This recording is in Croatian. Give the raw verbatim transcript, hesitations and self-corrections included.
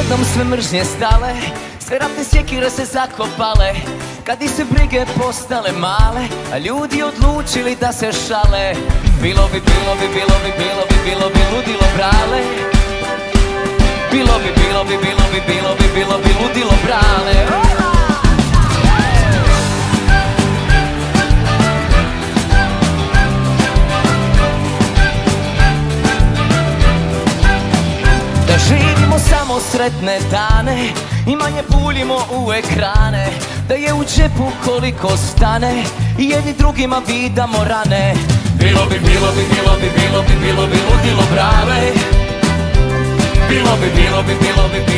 Odjednom sve mržnje stale, sve ratne sjekire se zakopale, kad i se brige postale male, a ljudi odlučili da se šale. Bilo bi, bilo bi, bilo bi, bilo bi, bilo bi ludilo brale. Bilo bi, bilo bi, bilo bi, bilo bi, bilo bi ludilo brale. Da živimo samo sretne dane i manje buljimo u ekrane, da je u džepu koliko stane i jedni drugima vidamo rane. Bilo bi, bilo bi, bilo bi, bilo bi, bilo bi ludilo brale. Bilo bi, bilo bi, bilo bi,